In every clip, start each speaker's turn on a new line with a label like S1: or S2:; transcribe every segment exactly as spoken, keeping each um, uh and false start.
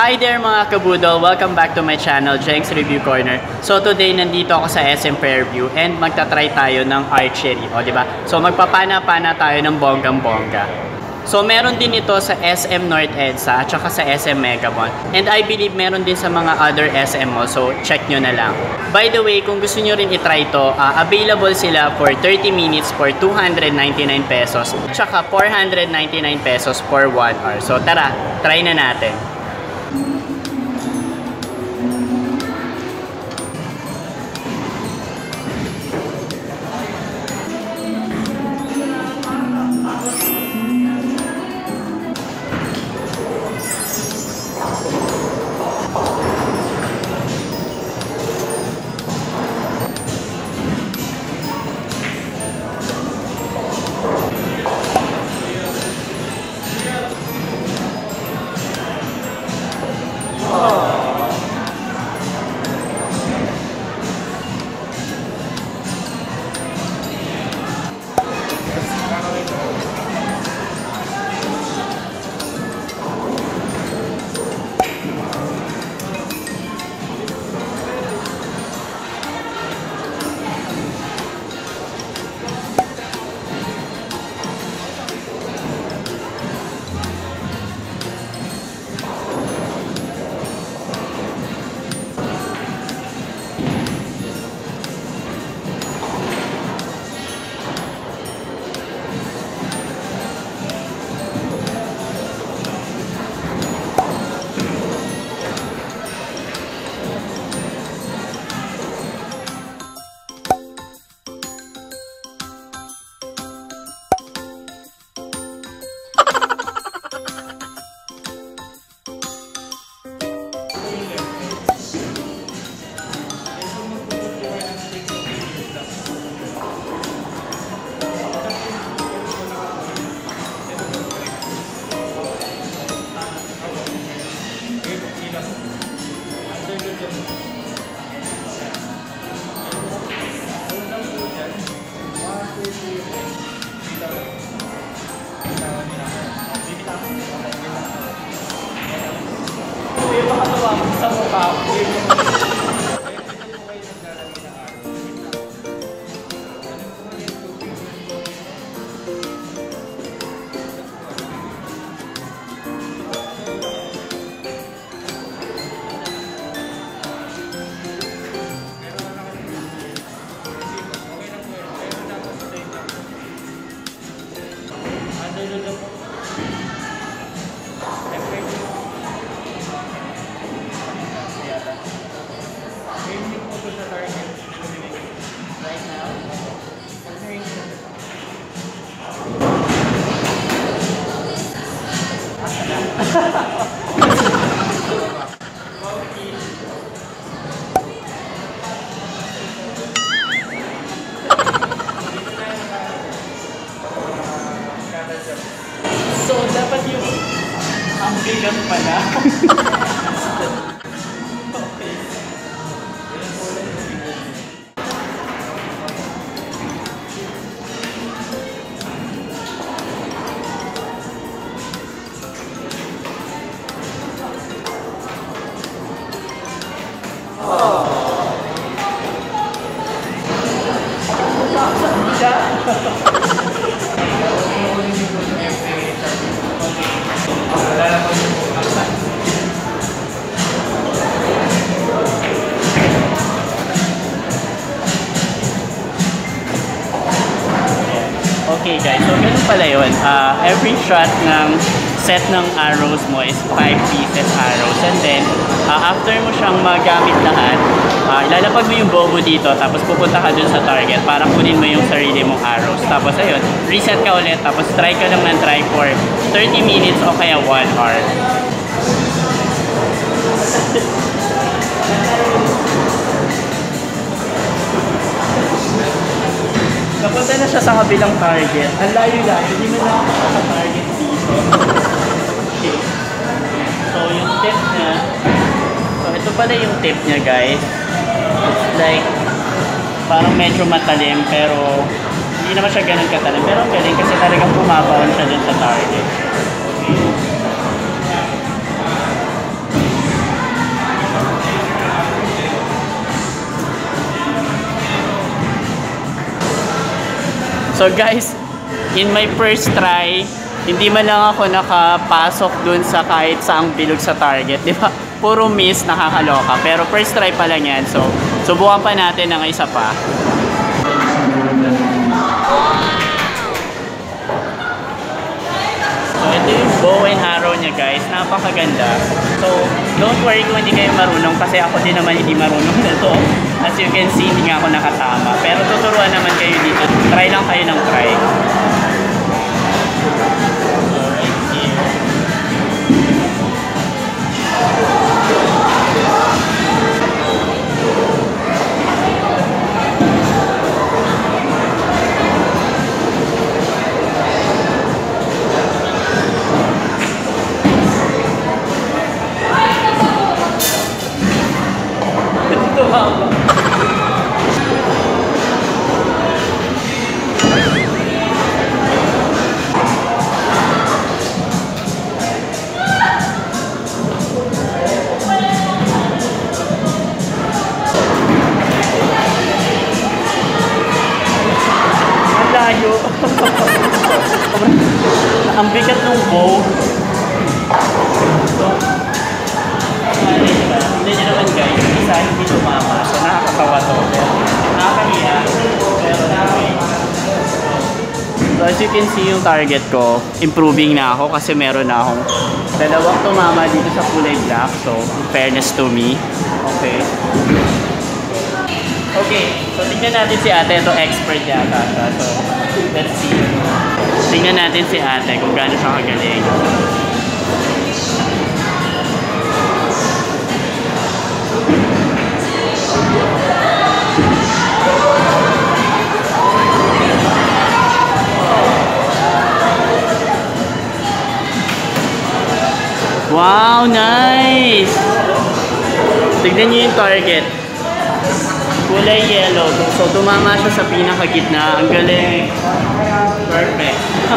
S1: Hi there mga ka-Budol! Welcome back to my channel, Jeng's Review Corner. So today, nandito ako sa S M Fairview and magta-try tayo ng archery. O, diba? So magpapana-pana tayo ng bonggang-bongga. So meron din ito sa S M North EDSA at saka sa S M Megabon. And I believe meron din sa mga other S M mo. So check nyo na lang. By the way, kung gusto nyo rin itry ito, uh, available sila for thirty minutes for two hundred ninety-nine pesos. At saka four hundred ninety-nine pesos for one hour. So tara, try na natin. Sa mukha ko. So, dapat yung ang bigat pala. Okay. Oh. Okay guys, so ganun pala yun. Uh, every shot ng set ng arrows mo is five pieces arrows. And then, uh, after mo siyang magamit lahat, uh, ilalapag mo yung bobo dito, tapos pupunta ka dun sa target para kunin mo yung sarili mong arrows. Tapos ayun, reset ka ulit, tapos try ka lang ng try for thirty minutes o kaya one hour. Napunta na siya sa kabilang target. Ang layo-layo, hindi mo nakakita sa target dito. Okay. So, yung tip niya. So, ito pala yung tip niya, guys. It's like, parang medyo matalim, pero hindi naman siya ganun katalim. Pero ang galing kasi talagang bumabaon siya dun sa target. Okay. So guys, in my first try, hindi man lang ako nakapasok dun sa kahit saang bilog sa target, di ba? Puro miss, nakakaloka. Pero first try pa lang yan. So, subukan pa natin ng isa pa. So, ito yung bow and arrow niya guys. Napakaganda. So, don't worry kung hindi kayo marunong kasi ako din naman hindi marunong na to. As you can see, hindi nga ako nakatama. Pero tuturuan naman kayo dito. Try lang kayo ng try. Ang bigat ng bow. So, hindi nyo naman guys, isa hindi tumama. So, nakakatawa to. Nakakahiya. Pero nakakahiya. So, as you can see yung target ko, improving na ako kasi meron na akong dalawang tumama dito sa kulay black. So, in fairness to me. Okay. Okay. So, tingnan natin si ate. Ito expert yata. So, let's see. Tingnan natin si ate kung gaano siya kagaling. Wow, nice! Tignan niyo yung target. Kulay yellow. So, tumama siya sa pinakagitna. Ang galing. Perfect.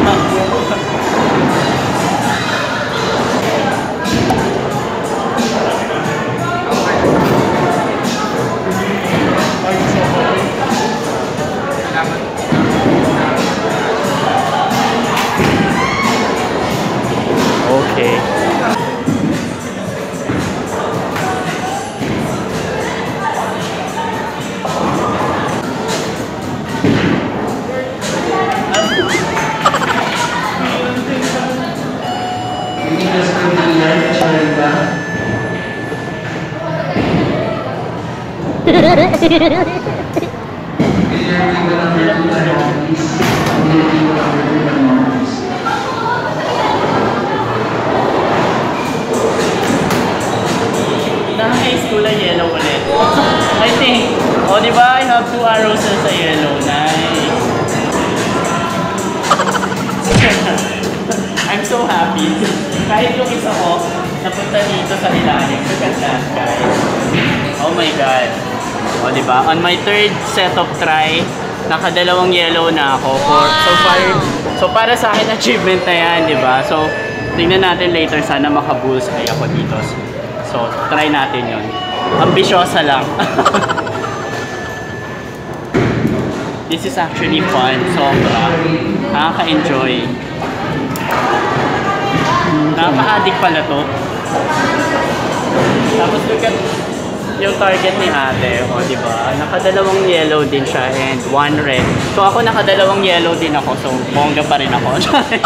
S1: Okay. Nice, kulay yellow ulit. I think, oh diba, I have two arrows sa yellow. Nice. I'm so happy. Kahit yung isa ko, napunta dito sa ilalim. Look at that, guys. Oh my God. O, diba? On my third set of try, nakadalawang yellow na ako. For, so, far, so, para sa akin, achievement na yan, diba? So, tingnan natin later. Sana maka-bullseye ako dito. So, try natin yun. Ambisyosa lang. This is actually fun. Sobra. Nakaka-enjoy. Nakaka-addict pala to. Tapos look at yung target ni ate. O, diba? Nakadalawang yellow din siya and one red. So, ako nakadalawang yellow din ako. So, bongga pa rin ako.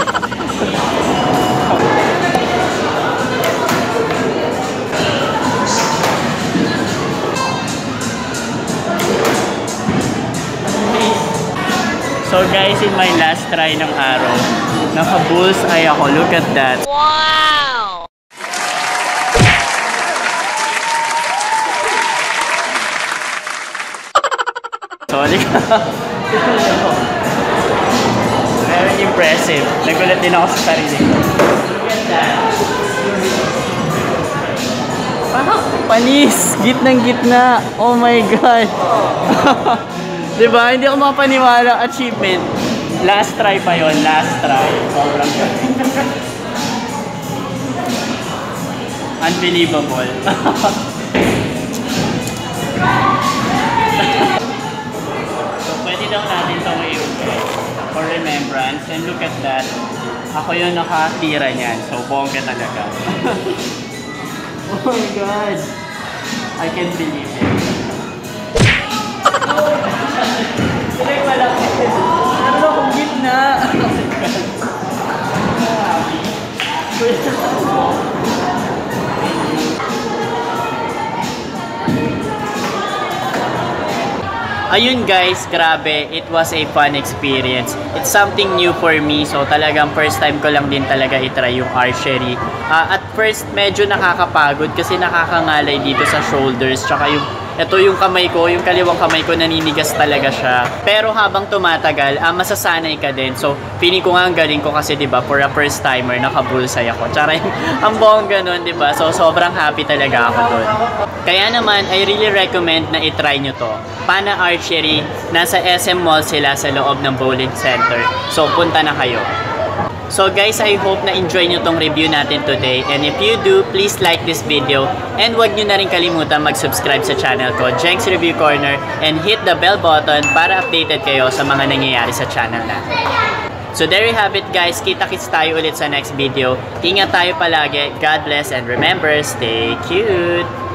S1: So guys, in my last try ng araw, naka-bullseye ako. Look at that. Wow! Sorry ka. Very impressive. Nagulat din ako sa sarili ko. Look at that. Wow! Panis! Gitnang gitna. Oh my God. Diba? Hindi ako mapaniwala. Achievement. Last try pa yon, last try. Sobrang unbelievable. So, pwede daw natin ito ngayon. entrance and look at that. Ako yung nakatira niyan. So, bongga talaga. Oh my God! I can't believe it. Oh my God! Ilay malaki. Meron akong gitna. Ayun guys, grabe, it was a fun experience. It's something new for me, so talagang first time ko lang din talaga itry yung archery. Uh, at first, medyo nakakapagod kasi nakakangalay dito sa shoulders, tsaka yung ito yung kamay ko, yung kaliwang kamay ko naninigas talaga siya. Pero habang tumatagal, ah, masasanay ka din. So, feeling ko nga ang galing ko kasi 'di ba, for a first timer, naka-bullseye ako. Tsara ang bongga nun, 'di ba? So, sobrang happy talaga ako doon. Kaya naman, I really recommend na i-try nyo to. PANA Archery, nasa S M Mall sila sa loob ng bowling center. So, punta na kayo. So guys, I hope na enjoy nyo tong review natin today. And if you do, please like this video. And wag nyo na rin kalimutan mag-subscribe sa channel ko, Jeng's Review Corner. And hit the bell button para updated kayo sa mga nangyayari sa channel natin. So there you have it guys. Kita-kits tayo ulit sa next video. Ingat tayo palagi. God bless and remember, stay cute!